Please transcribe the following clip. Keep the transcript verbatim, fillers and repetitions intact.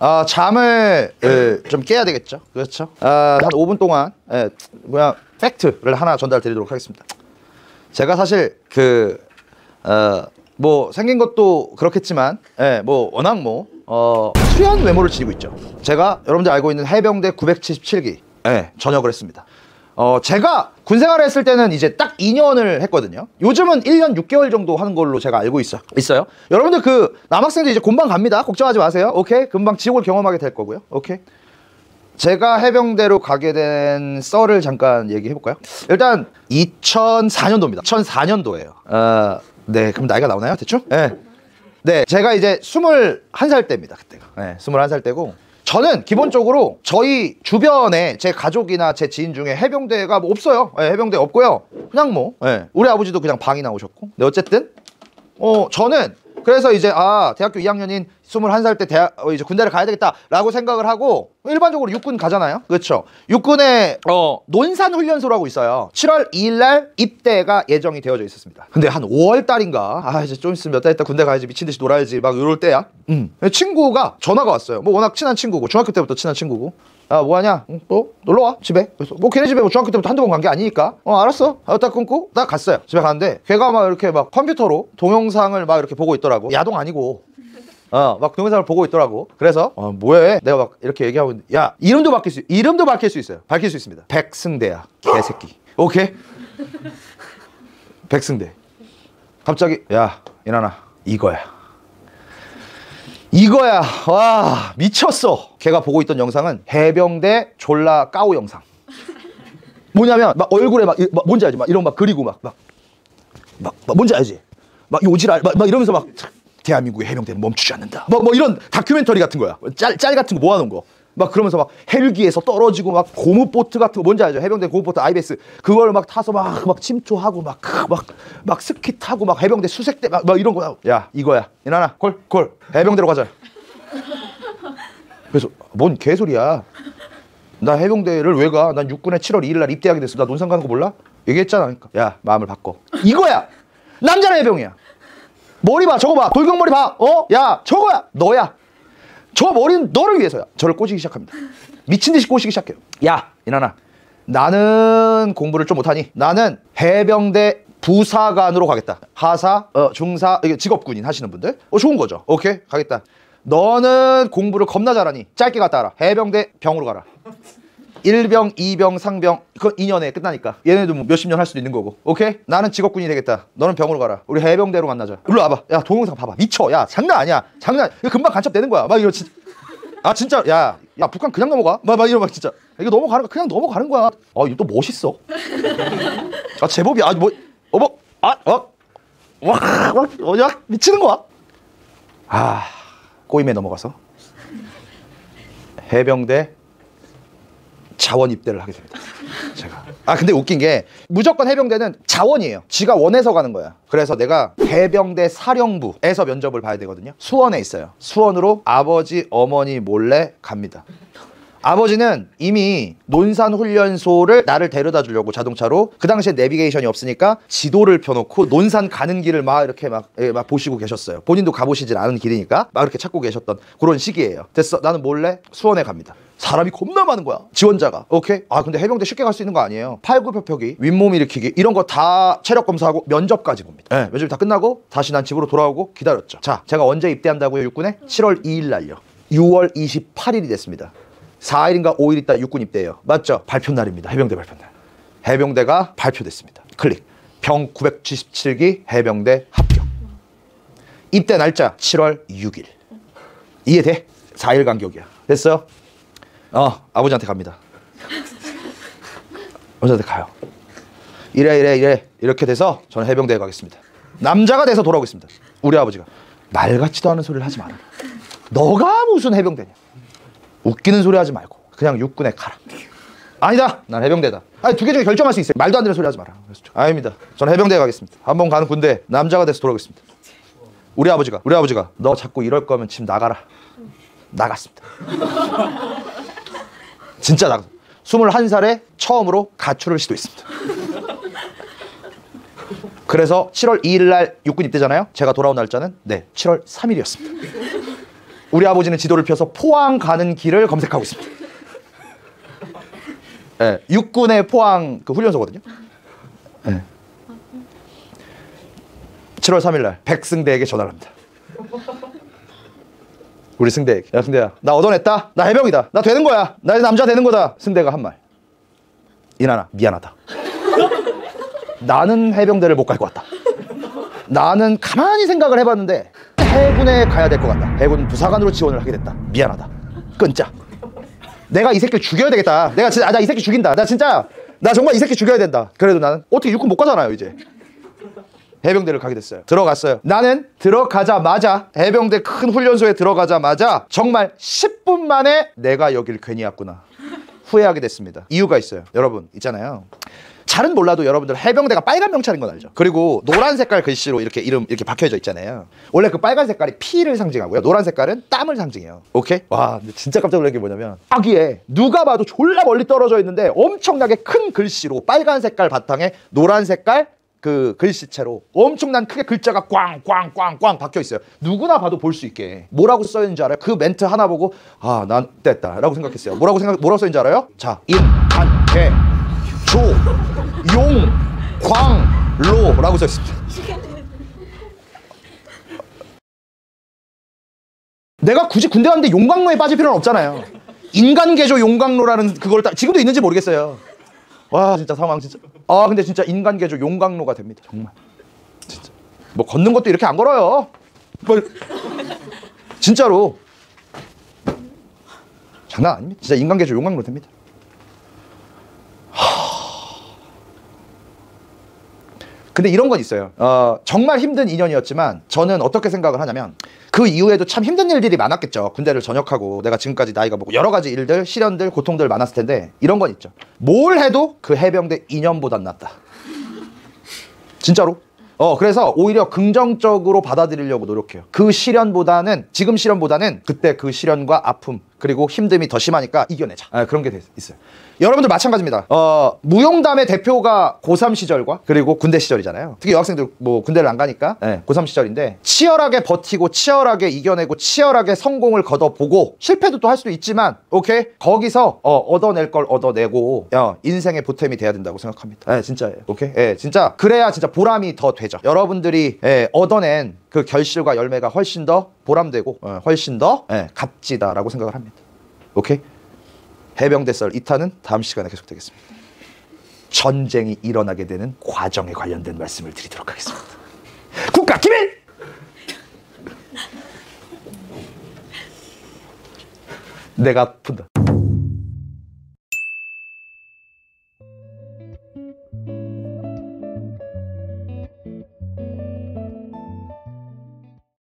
아, 잠을 예, 좀 깨야 되겠죠. 그렇죠. 아, 한 오 분 동안 예, 뭐야 팩트를 하나 전달 드리도록 하겠습니다. 제가 사실 그 어, 뭐 생긴 것도 그렇겠지만 예, 뭐 워낙 뭐 어, 수려한 외모를 지니고 있죠. 제가 여러분들 알고 있는 해병대 구백칠십칠 기 예, 전역을 했습니다. 어, 제가 군 생활을 했을 때는 이제 딱 이 년을 했거든요. 요즘은 일 년 육 개월 정도 하는 걸로 제가 알고 있어, 있어요. 여러분들 그 남학생들 이제 금방 갑니다. 걱정하지 마세요. 오케이? 금방 지옥을 경험하게 될 거고요. 오케이? 제가 해병대로 가게 된 썰을 잠깐 얘기해 볼까요? 일단 이천사 년도입니다. 이천사 년도예요. 어, 네, 그럼 나이가 나오나요? 대충? 네. 네, 제가 이제 스물한 살 때입니다. 그때가. 네, 스물한 살 때고 저는 기본적으로 저희 주변에 제 가족이나 제 지인 중에 해병대가 뭐 없어요. 네, 해병대 없고요. 그냥 뭐 네, 우리 아버지도 그냥 방이 나오셨고. 네, 어쨌든 어 저는 그래서 이제 아 대학교 이 학년인 스물한 살 때 대학 어, 이제 군대를 가야 되겠다라고 생각을 하고 일반적으로 육군 가잖아요. 그렇죠. 육군에 어 논산훈련소라고 있어요. 칠월 이일 날 입대가 예정이 되어져 있었습니다. 근데 한 오월 달인가 아 이제 좀 있으면 몇 달 있다 군대 가야지 미친 듯이 놀아야지 막 이럴 때야. 음. 친구가 전화가 왔어요. 뭐 워낙 친한 친구고 중학교 때부터 친한 친구고. 아 뭐하냐? 응, 뭐 놀러와 집에. 그래서 뭐 걔네 집에 뭐 중학교 때부터 한두 번 간 게 아니니까 어 알았어. 아, 딱 끊고 딱 갔어요. 집에 갔는데 걔가 막 이렇게 막 컴퓨터로 동영상을 막 이렇게 보고 있더라고. 야동 아니고 어 막 동영상을 보고 있더라고. 그래서 어 뭐해? 내가 막 이렇게 얘기하고 있는데 야 이름도 바뀔 수 이름도 바뀔 수 있어요. 밝힐 수 있습니다. 백승대야 개새끼. 오케이? 백승대. 갑자기 야 이나나 이거야. 이거야. 와 미쳤어. 걔가 보고 있던 영상은 해병대 졸라 까오 영상. 뭐냐면 막 얼굴에 막, 막 뭔지 알지? 막 이런 막 그리고 막 막 막, 막 뭔지 알지? 막 요지랄 막, 막 이러면서 막 대한민국의 해병대는 멈추지 않는다. 뭐, 뭐 이런 다큐멘터리 같은 거야. 짤, 짤 같은 거 모아놓은 거. 막 그러면서 막 헬기에서 떨어지고 막 고무보트 같은 거 뭔지 알죠? 해병대 고무보트 아이비에스 그걸 막 타서 막 막 침투하고 막 막 막 스키 타고 막 해병대 수색대 막, 막 이런 거. 야 이거야 이나나 콜 콜 해병대로 가자. 그래서 뭔 개소리야. 나 해병대를 왜 가? 난 육군에 칠월 이일 날 입대하게 됐어. 나 논산 가는 거 몰라? 얘기했잖아. 그러니까 야 마음을 바꿔. 이거야. 남자는 해병이야. 머리 봐 저거 봐 돌격머리 봐. 어? 야 저거야 너야. 저 머리는 너를 위해서야. 저를 꼬시기 시작합니다. 미친 듯이 꼬시기 시작해요. 야 이나나 나는 공부를 좀 못하니 나는 해병대 부사관으로 가겠다. 하사 어, 중사 이게 직업군인 하시는 분들 어 좋은 거죠. 오케이 가겠다. 너는 공부를 겁나 잘하니 짧게 갔다 와라. 해병대 병으로 가라. 일 병, 이 병, 상병 그건 이 년에 끝나니까 얘네도 뭐 몇십 년 할 수도 있는 거고. 오케이? 나는 직업군이 되겠다. 너는 병으로 가라. 우리 해병대로 만나자. 일로 와봐. 야 동영상 봐봐. 미쳐. 야 장난 아니야. 장난 이거 금방 간첩되는 거야. 막 이거 진짜 아 진짜 야, 야 북한 그냥 넘어가. 막, 막 이러 막 진짜 이거 넘어가는 거 그냥 넘어가는 거야. 아 이거 또 멋있어. 아 제법이야. 아 뭐 어머 아 어? 와, 와, 야 미치는 거야. 아 꼬임에 넘어가서 해병대 자원 입대를 하게 됩니다. 제가 아 근데 웃긴 게 무조건 해병대는 자원이에요. 지가 원해서 가는 거야. 그래서 내가 해병대 사령부에서 면접을 봐야 되거든요. 수원에 있어요. 수원으로 아버지 어머니 몰래 갑니다. 아버지는 이미 논산훈련소를 나를 데려다 주려고 자동차로 그 당시에 내비게이션이 없으니까 지도를 펴놓고 논산 가는 길을 막 이렇게 막, 예, 막 보시고 계셨어요. 본인도 가보시질 않은 길이니까 막 이렇게 찾고 계셨던 그런 시기예요. 됐어 나는 몰래 수원에 갑니다. 사람이 겁나 많은 거야. 지원자가. 오케이? 아 근데 해병대 쉽게 갈 수 있는 거 아니에요. 팔굽혀펴기, 윗몸 일으키기 이런 거 다 체력 검사하고 면접까지 봅니다. 네, 면접이 다 끝나고 다시 난 집으로 돌아오고 기다렸죠. 자 제가 언제 입대한다고요 육군에? 칠월 이일 날요. 유월 이십팔일이 됐습니다. 사일인가 오일 있다 육군 입대해요. 맞죠? 발표 날입니다. 해병대 발표 날. 해병대가 발표됐습니다. 클릭. 병 구백칠십칠 기 해병대 합격. 입대 날짜 칠월 육일. 이해돼? 사일 간격이야. 됐어요? 어 아버지한테 갑니다. 아버지한테 가요. 이래 이래 이래 이렇게 돼서 저는 해병대에 가겠습니다. 남자가 돼서 돌아오겠습니다. 우리 아버지가 말 같지도 않은 소리를 하지 마라. 너가 무슨 해병대냐. 웃기는 소리 하지 말고 그냥 육군에 가라. 아니다 난 해병대다. 아니 두 개 중에 결정할 수 있어요. 말도 안 되는 소리 하지 마라. 그래서 아닙니다. 저는 해병대에 가겠습니다. 한번 가는 군대 남자가 돼서 돌아오겠습니다. 우리 아버지가 우리 아버지가 너 자꾸 이럴 거면 집 나가라. 나갔습니다. 진짜 나갔어. 스물한 살에 처음으로 가출을 시도했습니다. 그래서 칠월 이일 날 육군 입대잖아요. 제가 돌아온 날짜는 네 칠월 삼일이었습니다. 우리 아버지는 지도를 펴서 포항 가는 길을 검색하고 있습니다. 네, 육군의 포항 그 훈련소거든요. 네. 칠월 삼일날 백승대에게 전화를 합니다. 우리 승대에게. 야 승대야, 나 얻어냈다. 나 해병이다. 나 되는 거야. 나 남자 되는 거다. 승대가 한 말. 이나나 미안하다. 나는 해병대를 못 갈 것 같다. 나는 가만히 생각을 해봤는데 해군에 가야 될 것 같다. 해군 부사관으로 지원을 하게 됐다. 미안하다. 끊자. 내가 이 새끼를 죽여야 되겠다. 내가 진짜 아, 나 이 새끼 죽인다. 나 진짜 나 정말 이 새끼 죽여야 된다. 그래도 나는 어떻게 육군 못 가잖아요 이제. 해병대를 가게 됐어요. 들어갔어요. 나는 들어가자마자 해병대 큰 훈련소에 들어가자마자 정말 십 분 만에 내가 여길 괜히 왔구나 후회하게 됐습니다. 이유가 있어요. 여러분 있잖아요. 잘은 몰라도 여러분들 해병대가 빨간 명찰인 건 알죠? 그리고 노란 색깔 글씨로 이렇게 이름 이렇게 박혀져 있잖아요. 원래 그 빨간 색깔이 피를 상징하고요. 노란 색깔은 땀을 상징해요. 오케이? 와, 근데 진짜 깜짝 놀란 게 뭐냐면 아기에 누가 봐도 졸라 멀리 떨어져 있는데 엄청나게 큰 글씨로 빨간 색깔 바탕에 노란 색깔 그 글씨체로 엄청난 크게 글자가 꽝꽝꽝꽝 박혀 있어요. 누구나 봐도 볼 수 있게. 뭐라고 써 있는 줄 알아요? 그 멘트 하나 보고 아, 난 됐다 라고 생각했어요. 뭐라고 생각 뭐라고 써 있는 줄 알아요? 자, 인, 한, 개, 조, 용, 광, 로 라고 써 있습니다. 내가 굳이 군대 갔는데 용광로에 빠질 필요는 없잖아요. 인간개조 용광로라는 그걸 딱 지금도 있는지 모르겠어요. 와 진짜 상황 진짜. 아 근데 진짜 인간개조 용광로가 됩니다. 정말 진짜 뭐 걷는 것도 이렇게 안 걸어요. 뭐 진짜로 장난 아닙니다. 진짜 인간개조 용광로 됩니다. 근데 이런 건 있어요. 어, 정말 힘든 이 년이었지만 저는 어떻게 생각을 하냐면 그 이후에도 참 힘든 일들이 많았겠죠. 군대를 전역하고 내가 지금까지 나이가 먹고 여러 가지 일들, 시련들, 고통들 많았을 텐데 이런 건 있죠. 뭘 해도 그 해병대 이 년보단 낫다. 진짜로. 어 그래서 오히려 긍정적으로 받아들이려고 노력해요. 그 시련보다는 지금 시련보다는 그때 그 시련과 아픔 그리고 힘듦이 더 심하니까 이겨내자. 아, 그런 게 있어요. 여러분들 마찬가지입니다. 어, 무용담의 대표가 고삼 시절과 그리고 군대 시절이잖아요. 특히 여학생들 뭐 군대를 안 가니까 네, 고삼 시절인데 치열하게 버티고 치열하게 이겨내고 치열하게 성공을 거둬보고 실패도 또 할 수도 있지만 오케이 거기서 어, 얻어낼 걸 얻어내고 어, 인생의 보탬이 돼야 된다고 생각합니다. 네, 진짜예요. 오케이 네, 진짜 그래야 진짜 보람이 더 되죠. 여러분들이 예, 얻어낸 그 결실과 열매가 훨씬 더 보람되고 어, 훨씬 더 예, 값지다라고 생각을 합니다. 오케이? 해병대 썰 이 탄은 다음 시간에 계속되겠습니다. 전쟁이 일어나게 되는 과정에 관련된 말씀을 드리도록 하겠습니다. 국가 기밀! 내가 아픈다.